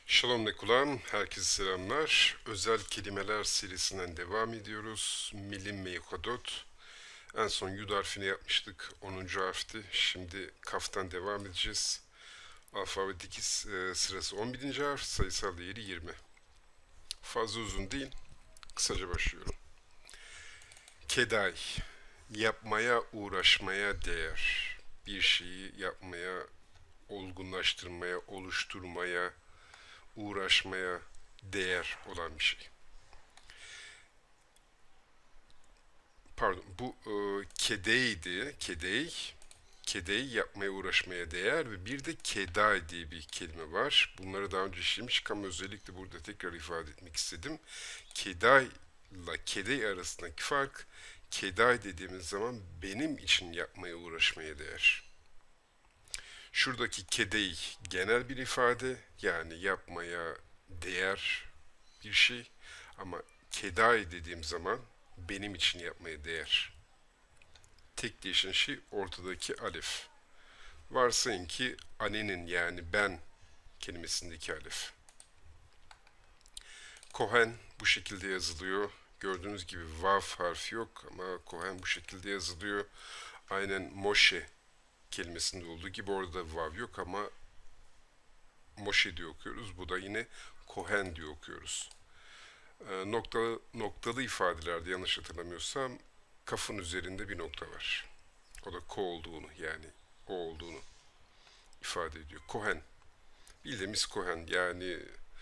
Shalom Nekulam, herkese selamlar. Özel kelimeler serisinden devam ediyoruz. Milim ve Yukodot. En son Yud harfini yapmıştık, 10. harfti. Şimdi Kaf'tan devam edeceğiz. Alfabetik sırası 11. harf, sayısal değeri 20. Fazla uzun değil, kısaca başlıyorum. Keday, yapmaya, uğraşmaya değer. Bir şeyi yapmaya, olgunlaştırmaya, oluşturmaya, uğraşmaya değer olan bir şey. Pardon, bu kedeydi, kedey yapmaya uğraşmaya değer ve bir de keday diye bir kelime var. Bunları daha önce işlemiştik ama özellikle burada tekrar ifade etmek istedim. Keday ile kedey arasındaki fark, keday dediğimiz zaman benim için yapmaya uğraşmaya değer. Şuradaki kedey genel bir ifade, yani yapmaya değer bir şey, ama keday dediğim zaman benim için yapmaya değer. Tek değişen şey ortadaki alif. Varsayın ki anenin, yani ben kelimesindeki alif. Kohen bu şekilde yazılıyor. Gördüğünüz gibi vav harfi yok ama Kohen bu şekilde yazılıyor. Aynen Moshe kelimesinde olduğu gibi orada vav yok ama Moshe diye okuyoruz. Bu da yine Kohen diye okuyoruz. Noktalı ifadelerde yanlış hatırlamıyorsam kafın üzerinde bir nokta var. O da ko olduğunu, yani o olduğunu ifade ediyor. Kohen. Bildiğimiz Kohen, yani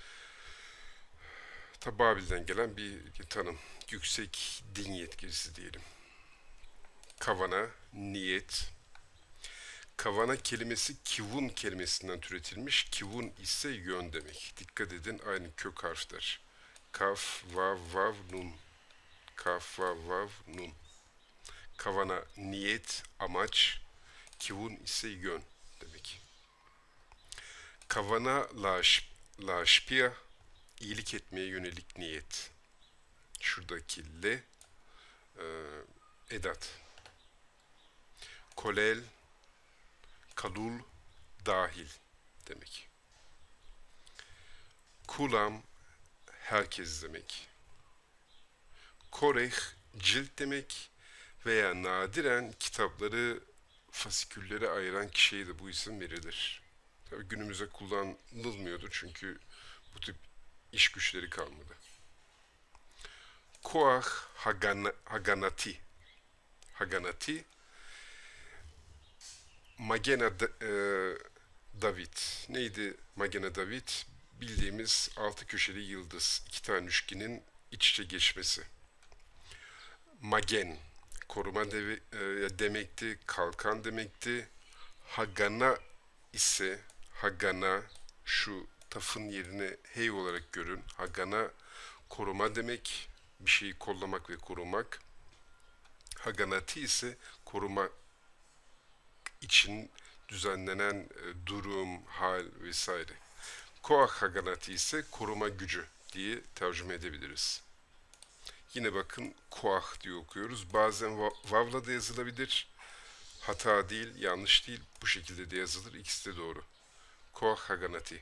Babil'den gelen bir tanım. Yüksek din yetkilisi diyelim. Kavana, niyet. Kavana kelimesi kivun kelimesinden türetilmiş. Kivun ise yön demek. Dikkat edin, aynı kök harfler. Kaf, vav, vav, nun. Kaf, vav, vav, nun. Kavana niyet, amaç. Kivun ise yön demek. Kavana laşpiya, iyilik etmeye yönelik niyet. Şuradaki le e, edat. Kolel, kalul, dahil demek. Kulam, herkes demek. Koreh, cilt demek veya nadiren kitapları fasiküllere ayıran kişiye de bu isim verilir. Tabii günümüzde kullanılmıyordu çünkü bu tip iş güçleri kalmadı. Koah Haganati. Haganati, Magena David. Neydi Magena David? Bildiğimiz altı köşeli yıldız, iki tane üçgenin iç içe geçmesi. Magen, koruma demekti, kalkan demekti. Hagana ise, Hagana, şu tafın yerine hey olarak görün. Hagana koruma demek, bir şeyi kollamak ve korumak. Haganati ise koruma için düzenlenen durum, hal vesaire. Koah Haganati ise koruma gücü diye tercüme edebiliriz. Yine bakın koah diye okuyoruz. Bazen vavla da yazılabilir. Hata değil, yanlış değil. Bu şekilde de yazılır. İkisi de doğru. Koah Haganati.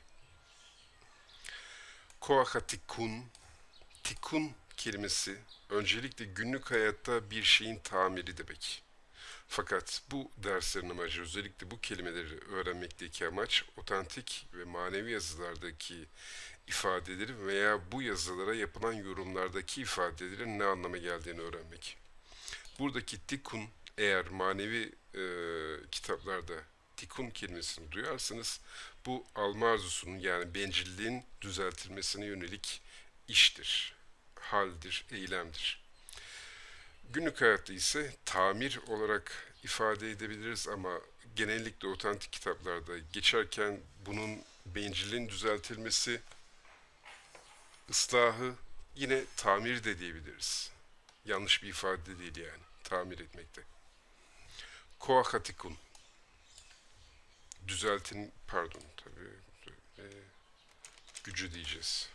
Koah Tikun. Tikun kelimesi öncelikle günlük hayatta bir şeyin tamiri demek. Fakat bu derslerin amacı, özellikle bu kelimeleri öğrenmekteki amaç, otantik ve manevi yazılardaki ifadeleri veya bu yazılara yapılan yorumlardaki ifadelerin ne anlama geldiğini öğrenmek. Buradaki tikun, eğer manevi kitaplarda tikun kelimesini duyarsanız, bu alma arzusunun, yani bencilliğin düzeltilmesine yönelik iştir, haldir, eylemdir. Günlük hayatta ise tamir olarak ifade edebiliriz ama genellikle otantik kitaplarda geçerken bunun bencilliğin düzeltilmesi, ıslahı, yine tamir de diyebiliriz. Yanlış bir ifade değil yani, tamir etmekte. Koahatikun, düzeltin, pardon tabii, gücü diyeceğiz.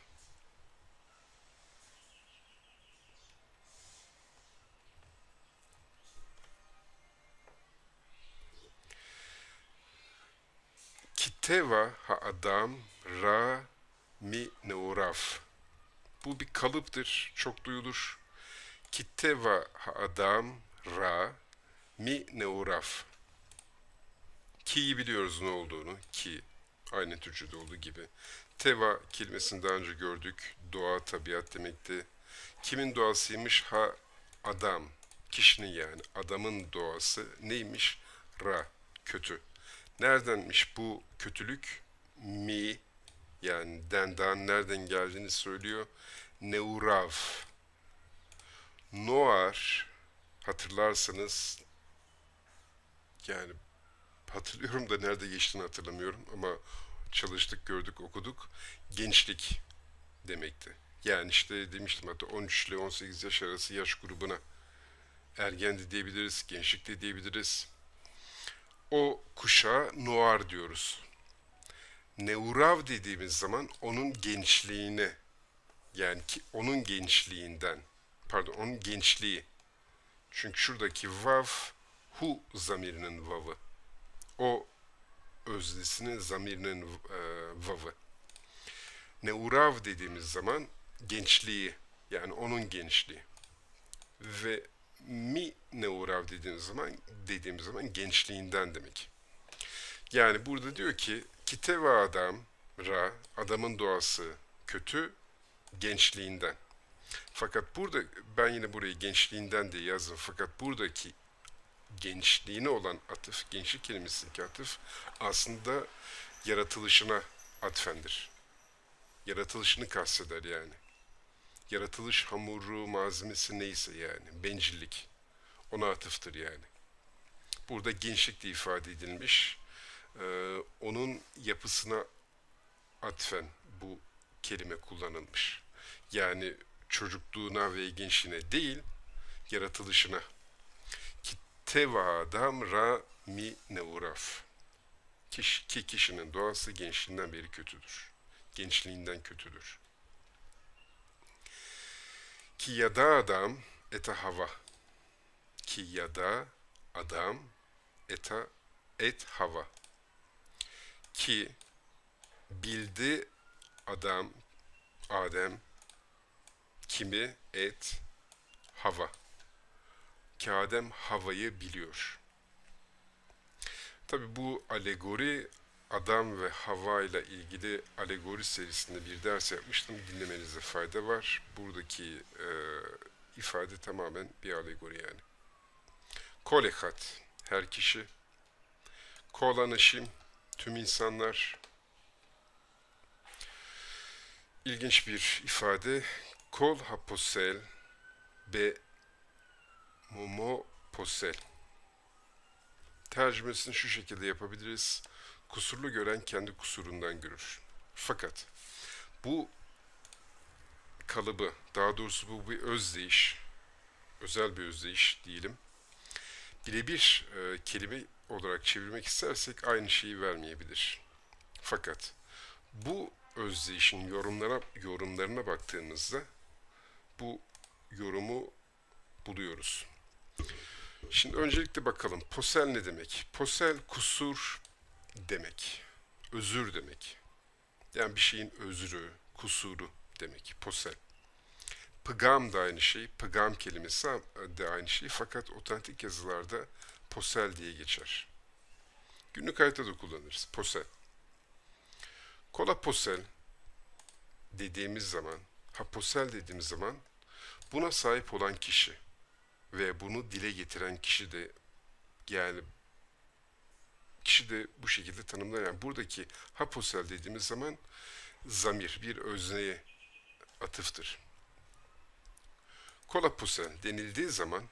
Kiteva ha adam ra mi neuraf. Bu bir kalıptır, çok duyulur. Ki teva adam ra mi neuraf. Ki'yi biliyoruz ne olduğunu. Ki aynı Türkçe'de olduğu gibi. Teva kelimesini daha önce gördük. Doğa, tabiat demekti. Kimin doğasıymış? Ha adam. Kişinin yani. Adamın doğası neymiş? Ra. Kötü. Neredenmiş bu kötülük? Mi yani dendan nereden geldiğini söylüyor. Neurav. Noir hatırlarsanız yani hatırlıyorum da nerede geçtiğini hatırlamıyorum ama çalıştık, gördük, okuduk. Gençlik demekti. Yani işte demiştim hatta 13 ile 18 yaş arası yaş grubuna ergen de diyebiliriz, gençlik de diyebiliriz. O kuşağa noir diyoruz. Neurav dediğimiz zaman onun gençliğine yani ki onun gençliğinden pardon onun gençliği. Çünkü şuradaki vav hu zamirinin vavı. O öznesinin zamirinin vavı. Neurav dediğimiz zaman gençliği yani onun gençliği. Ve mi neurav dediğimiz zaman gençliğinden demek. Yani burada diyor ki kiteva adam ra adamın doğası kötü gençliğinden. Fakat burada ben yine burayı gençliğinden diye yazdım. Fakat buradaki gençliğine olan atıf, gençlik kelimesindeki atıf aslında yaratılışına atfendir. Yaratılışını kasteder yani. Yaratılış hamuru, malzemesi neyse yani. Bencillik. Ona atıftır yani. Burada gençlik de ifade edilmiş. Onun yapısına atfen bu kelime kullanılmış. Yani çocukluğuna ve gençliğine değil, yaratılışına. Ki teva adam ra mi neuraf. Ki kişinin doğası gençliğinden beri kötüdür. Gençliğinden kötüdür. Ki yada adam eta hava. Ki yada adam eta et hava. Ki bildi adam Adem kimi et hava. Ki Adem havayı biliyor. Tabi bu alegori Adam ve Hava ile ilgili alegori serisinde bir ders yapmıştım. Dinlemenizde fayda var. Buradaki ifade tamamen bir alegori yani. Kolekat her kişi. Kolanışim tüm insanlar. İlginç bir ifade. Kol haposel be momo posel. Tercümesini şu şekilde yapabiliriz. Kusurlu gören kendi kusurundan görür. Fakat bu kalıbı, daha doğrusu bu bir özdeyiş, özel bir özdeyiş diyelim. Birebir kelime olarak çevirmek istersek aynı şeyi vermeyebilir. Fakat bu özdeyişin yorumlarına baktığımızda bu yorumu buluyoruz. Şimdi öncelikle bakalım posel ne demek? Posel kusur demek. Özür demek. Yani bir şeyin özrü, kusuru demek. Posel. Pıgam da aynı şey. Pıgam kelimesi de aynı şey. Fakat otantik yazılarda posel diye geçer. Günlük hayatta da kullanırız. Posel. Kola posel dediğimiz zaman, posel dediğimiz zaman buna sahip olan kişi ve bunu dile getiren kişi de yani kişi de bu şekilde tanımlar. Yani buradaki haposel dediğimiz zaman zamir, bir özneye atıftır. Kolaposel denildiği zaman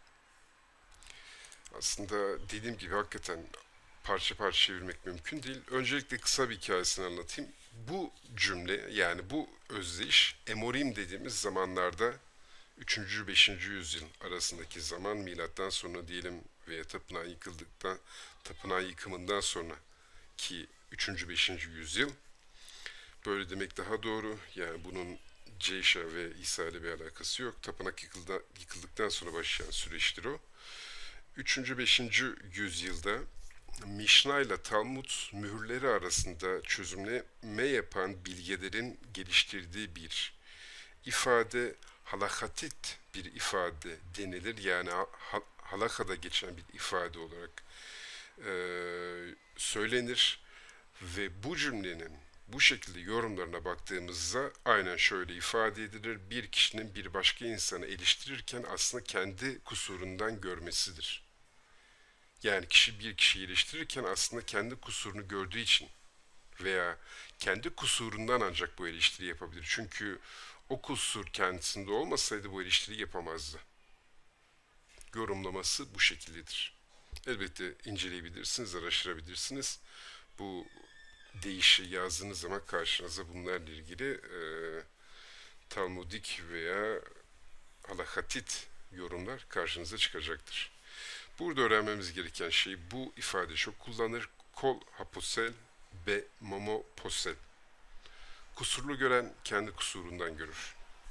aslında dediğim gibi hakikaten parça parça çevirmek mümkün değil. Öncelikle kısa bir hikayesini anlatayım. Bu cümle yani bu özdeyiş Emorim dediğimiz zamanlarda 3. 5. yüzyıl arasındaki zaman milattan sonra diyelim veya tapınağın yıkımından sonra ki 3. 5. yüzyıl böyle demek daha doğru. Yani bunun Ceyşa ve İsa ile bir alakası yok. Tapınak yıkıldıktan sonra başlayan süreçtir o. 3. 5. yüzyılda Mişna ile Talmud mühürleri arasında çözümleme yapan bilgelerin geliştirdiği bir ifade, halakatit bir ifade denilir. Yani halakada geçen bir ifade olarak söylenir ve bu cümlenin bu şekilde yorumlarına baktığımızda aynen şöyle ifade edilir. Bir kişinin bir başka insanı eleştirirken aslında kendi kusurundan görmesidir. Yani kişi bir kişiyi eleştirirken aslında kendi kusurunu gördüğü için veya kendi kusurundan ancak bu eleştiri yapabilir. Çünkü o kusur kendisinde olmasaydı bu eleştiriyi yapamazdı. Yorumlaması bu şekildedir. Elbette inceleyebilirsiniz, araştırabilirsiniz. Bu deyişi yazdığınız zaman karşınıza bunlarla ilgili Talmudik veya halakatit yorumlar karşınıza çıkacaktır. Burada öğrenmemiz gereken şey bu ifade çok kullanılır. Kol haposel be momo posel. Kusurlu gören kendi kusurundan görür.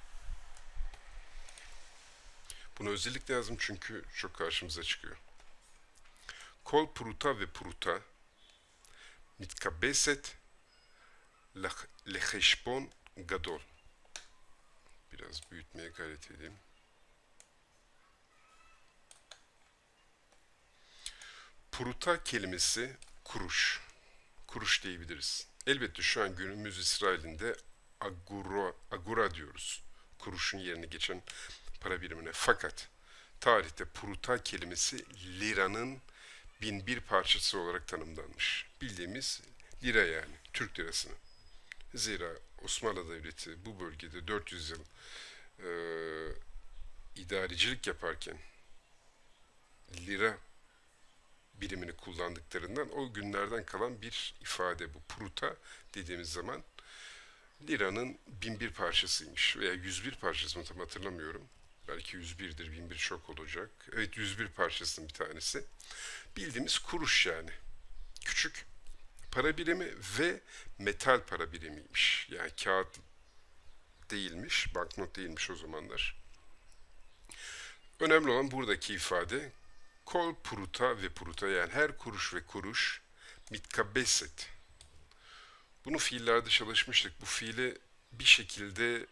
Bunu özellikle yazdım çünkü çok karşımıza çıkıyor. Kol pruta ve pruta mitkabeset lecheşpon gadol. Biraz büyütmeye gayret edeyim. Pruta kelimesi kuruş. Kuruş diyebiliriz. Elbette şu an günümüz İsrail'inde agura diyoruz. Kuruşun yerine geçen para birimine. Fakat tarihte pruta kelimesi liranın 1001 parçası olarak tanımlanmış. Bildiğimiz lira yani, Türk lirasının. Zira Osmanlı Devleti bu bölgede 400 yıl e, idarecilik yaparken lira birimini kullandıklarından o günlerden kalan bir ifade bu. Pruta dediğimiz zaman liranın 1001 parçasıymış veya 101 parçası mı tam hatırlamıyorum. Belki 101'dir, 1001 çok olacak. Evet 101 parçasının bir tanesi. Bildiğimiz kuruş yani. Küçük para birimi ve metal para birimiymiş. Yani kağıt değilmiş, banknot değilmiş o zamanlar. Önemli olan buradaki ifade kol pruta ve pruta yani her kuruş ve kuruş mitkabeset. Bunu fiillerde çalışmıştık. Bu fiili bir şekilde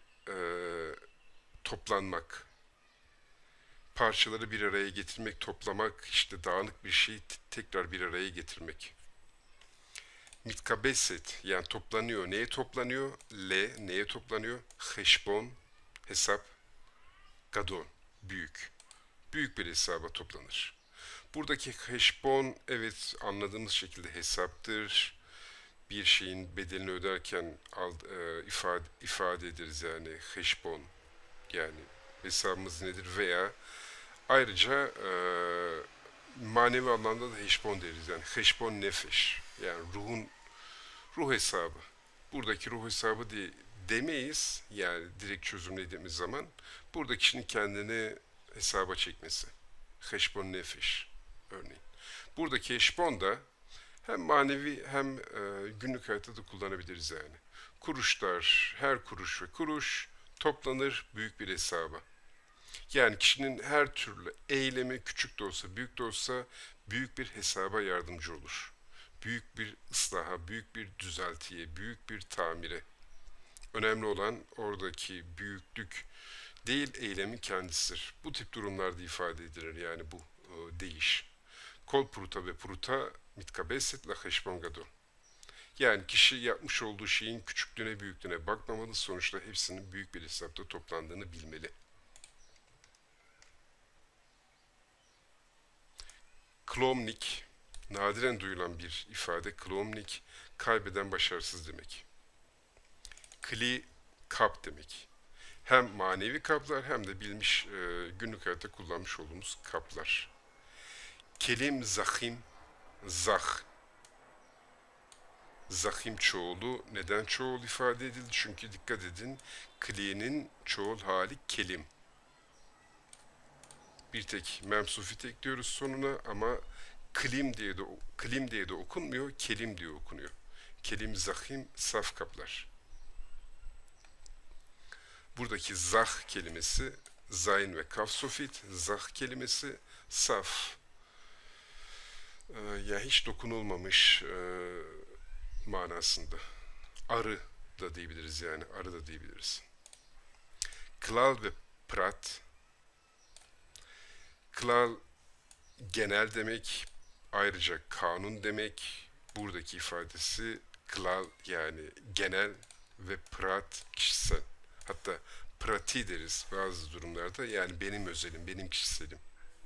toplanmak, parçaları bir araya getirmek, toplamak, işte dağınık bir şeyi tekrar bir araya getirmek. Mitkabeset yani toplanıyor. Neye toplanıyor? Neye toplanıyor? Heşbon, hesap, gadol, büyük. Büyük bir hesaba toplanır. Buradaki heşbon evet anladığımız şekilde hesaptır. Bir şeyin bedelini öderken ifade ederiz yani heşbon yani hesabımız nedir veya ayrıca manevi anlamda da heşbon deriz yani heşbon nefeş yani ruh hesabı. Buradaki ruh hesabı demeyiz yani direkt çözümlediğimiz zaman burada kişinin kendini hesaba çekmesi. Heşbon nefeş örneğin. Buradaki heşbon da hem manevi hem günlük hayatta da kullanabiliriz yani. Kuruşlar, her kuruş ve kuruş toplanır büyük bir hesaba. Yani kişinin her türlü eylemi küçük de olsa büyük de olsa büyük bir hesaba yardımcı olur. Büyük bir ıslaha, büyük bir düzeltiye, büyük bir tamire. Önemli olan oradaki büyüklük değil eylemin kendisidir. Bu tip durumlarda ifade edilir yani bu değiş. Kol pruta ve pruta mitkabeset la heşbon gadol. Yani kişi yapmış olduğu şeyin küçüklüğüne büyüklüğüne bakmamalı. Sonuçta hepsinin büyük bir hesapta toplandığını bilmeli. Klomnik, nadiren duyulan bir ifade. Klomnik, kaybeden başarısız demek. Kli, kap demek. Hem manevi kaplar hem de bilmiş günlük hayatta kullanmış olduğumuz kaplar. Kelim zahim, zah. Zahim çoğulu neden çoğul ifade edildi? Çünkü dikkat edin kli'nin çoğul hali kelim. Bir tek memsufit ekliyoruz sonuna ama klim diye de okunmuyor, kelim diye okunuyor. Kelim zahim saf kaplar. Buradaki zah kelimesi zayn ve kaf sofit, zah kelimesi saf. Yani hiç dokunulmamış manasında. Arı da diyebiliriz yani. Arı da diyebiliriz. Klal ve prat. Klal genel demek. Ayrıca kanun demek. Buradaki ifadesi klal yani genel ve prat kişisel. Hatta prati deriz bazı durumlarda. Yani benim özelim, benim kişiselim.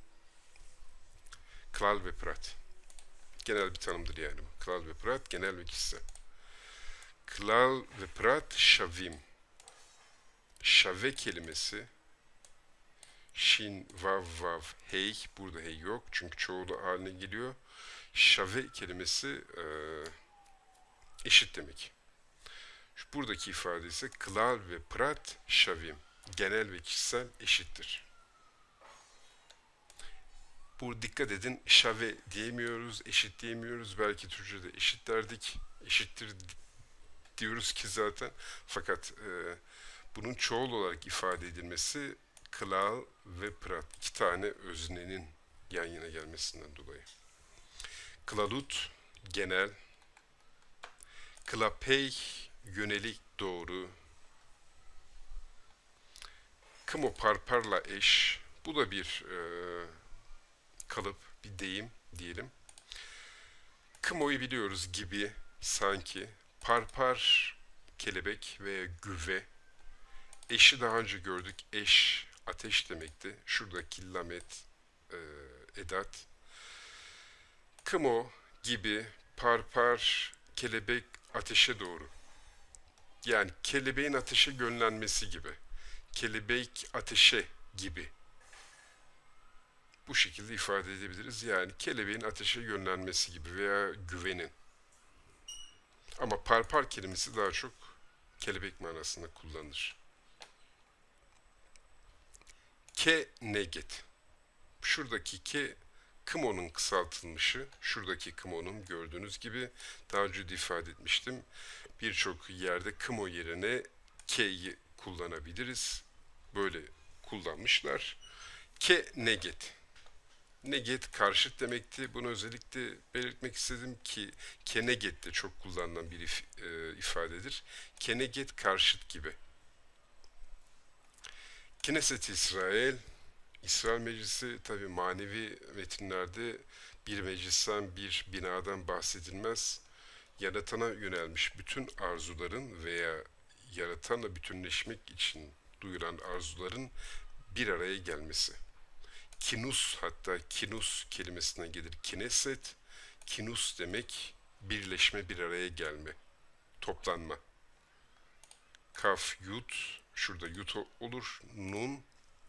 Klal ve prat. Genel bir tanımdır yani bu. Klal ve prat genel ve kişisel. Klal ve prat şavim. Şave kelimesi şin, vav, vav, hey. Burada hey yok çünkü çoğulu haline geliyor. Şave kelimesi eşit demek. Buradaki ifade ise klal ve prat şavim. Genel ve kişisel eşittir. Bu dikkat edin şave diyemiyoruz, eşit diyemiyoruz. Belki Türkçe'de eşit derdik. Eşittir diyoruz ki zaten. Fakat bunun çoğul olarak ifade edilmesi klal ve prat. İki tane öznenin yan yana gelmesinden dolayı. Klalut genel. Klapey yönelik doğru. Kmo parparla eş. Bu da bir kalıp, bir deyim diyelim. Kmo'yu biliyoruz gibi, sanki. Parpar kelebek veya güve. Eşi daha önce gördük. Eş ateş demekti. Şuradaki lamet edat. Kmo gibi parpar kelebek ateşe doğru. Yani kelebeğin ateşe gönlenmesi gibi. Kelebek ateşe gibi. Bu şekilde ifade edebiliriz. Yani kelebeğin ateşe yönlenmesi gibi veya güvenin. Ama parpar kelimesi daha çok kelebek manasında kullanılır. Ke neget. Şuradaki ke kımonun kısaltılmışı. Şuradaki kımonun gördüğünüz gibi daha önce de ifade etmiştim. Birçok yerde kımo yerine ke'yi kullanabiliriz. Böyle kullanmışlar. Ke neget. Neget karşıt demekti. Bunu özellikle belirtmek istedim ki keneget de çok kullanılan bir ifadedir. Keneget karşıt gibi. Knesset İsrail, İsrail Meclisi tabi manevi metinlerde bir meclisten, bir binadan bahsedilmez. Yaratana yönelmiş bütün arzuların veya yaratanla bütünleşmek için duyulan arzuların bir araya gelmesi. Kinus, hatta kinus kelimesinden gelir kineset. Kinus demek birleşme, bir araya gelme, toplanma. Kaf, yut, şurada yut olur. Nun,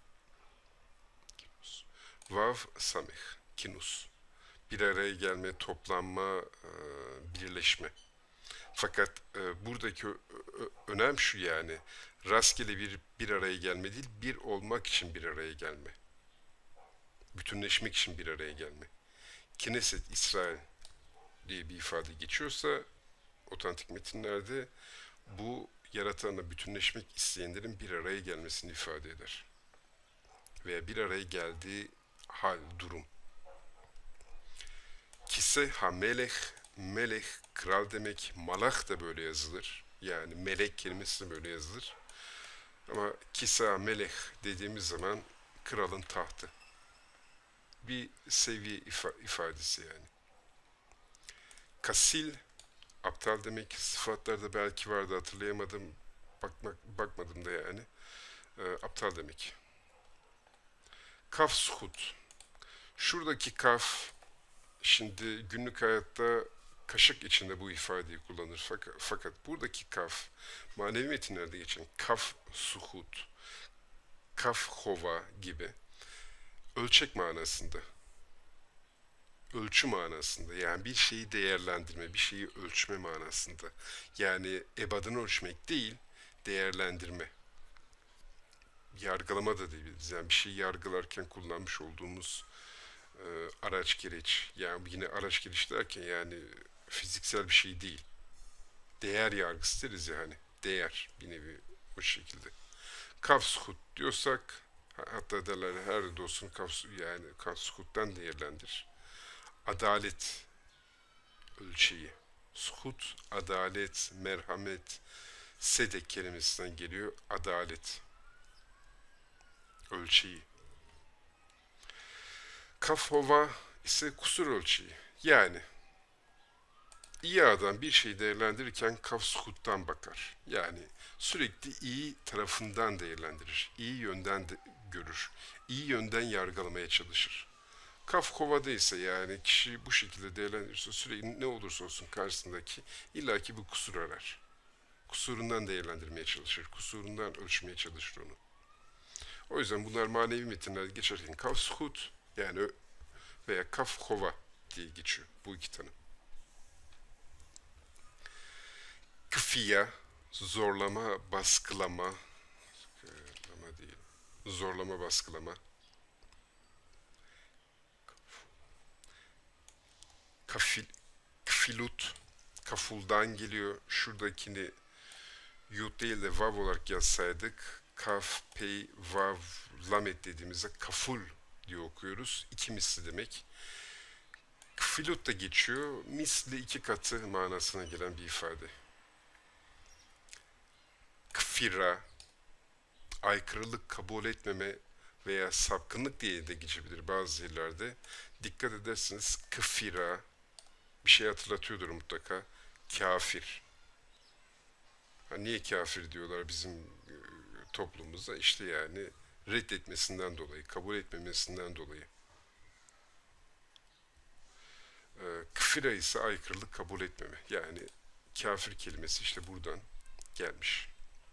vav, samih, kinus. Bir araya gelme, toplanma, birleşme. Fakat buradaki önem şu yani rastgele bir araya gelme değil, bir olmak için bir araya gelme. Bütünleşmek için bir araya gelme. Knesset İsrail diye bir ifade geçiyorsa otantik metinlerde bu yaratanla bütünleşmek isteyenlerin bir araya gelmesini ifade eder. Veya bir araya geldiği hal, durum. Kise ha melech, melech kral demek, malach da böyle yazılır. Yani melek kelimesi de böyle yazılır. Ama kisa melech dediğimiz zaman kralın tahtı. Bir seviye ifadesi yani. Kasil, aptal demek. Sıfatlarda belki vardı, hatırlayamadım. Bakmadım da yani. Aptal demek. Kaf suhut. Şuradaki kaf, şimdi günlük hayatta kaşık içinde bu ifadeyi kullanır. Fakat buradaki kaf, manevi metinlerde geçen kaf suhut, kaf hova gibi ölçek manasında. Ölçü manasında, yani bir şeyi değerlendirme, bir şeyi ölçme manasında. Yani ebadını ölçmek değil, değerlendirme. Yargılama da diyebiliriz. Yani bir şeyi yargılarken kullanmış olduğumuz araç gereç. Yani yine araç gereç derken yani fiziksel bir şey değil. Değer yargısı deriz yani. Değer bir nevi o şekilde. Kafshut diyorsak hatta derler her dostun yani kafshuttan değerlendir. adalet ölçeği. Suhut, adalet, merhamet, sedek kelimesinden geliyor. Adalet ölçeği. Kaf hova ise kusur ölçeği. Yani iyi adam bir şeyi değerlendirirken kaf suhuttan bakar. Yani sürekli iyi tarafından değerlendirir. İyi yönden de görür. İyi yönden yargılamaya çalışır. Kaf kovada ise yani kişi bu şekilde değerlendirirse sürekli ne olursa olsun karşısındaki illaki bir kusur arar. Kusurundan değerlendirmeye çalışır. Kusurundan ölçmeye çalışır onu. O yüzden bunlar manevi metinlerde geçerken kaf suhut yani veya kaf kova diye geçiyor bu iki tanım. Kıfiya, zorlama, baskılama, zorlama değil, zorlama, baskılama. Kafil, kfilut, kafuldan geliyor. Şuradakini yud değil de vav olarak yazsaydık, kaf, pey, vav, lamet dediğimizde kaful diye okuyoruz. İki misli demek. Kfilut da geçiyor. Misli iki katı manasına gelen bir ifade. Kfira, aykırılık kabul etmeme veya sapkınlık diye de geçebilir bazı yerlerde. Dikkat ederseniz kfira bir şey hatırlatıyordur mutlaka. Kafir. Ha, niye kafir diyorlar bizim toplumumuzda? İşte yani reddetmesinden dolayı, kabul etmemesinden dolayı. Kfira ise aykırılık kabul etmeme. Yani kafir kelimesi işte buradan gelmiş.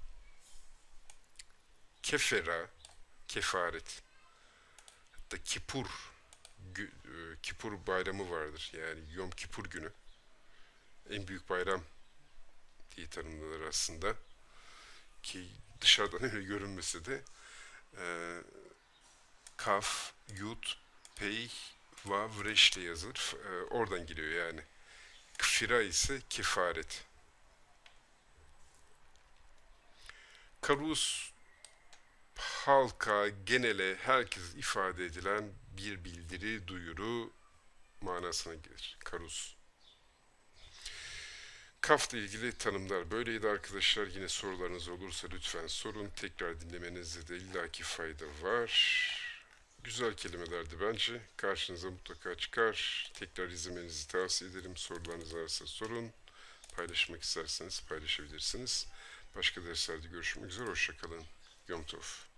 Kefera, kefaret. Hatta Kipur, Kipur bayramı vardır. Yani Yom Kipur günü. En büyük bayram diye tanımlanır aslında. Ki dışarıdan öyle görünmese de e, Kaf, Yud, Pey, Vav, Reş ile yazılır. Oradan geliyor yani. Kfira ise kefaret. Karus halka, genele, herkes ifade edilen bir bildiri, duyuru manasına gelir. Karus. Kaf'la ilgili tanımlar böyleydi arkadaşlar. Yine sorularınız olursa lütfen sorun. Tekrar dinlemenizde de illaki fayda var. Güzel kelimelerdi bence. Karşınıza mutlaka çıkar. Tekrar izlemenizi tavsiye ederim. Sorularınız varsa sorun. Paylaşmak isterseniz paylaşabilirsiniz. Başka derslerde görüşmek üzere. Hoşçakalın. Yom Tov.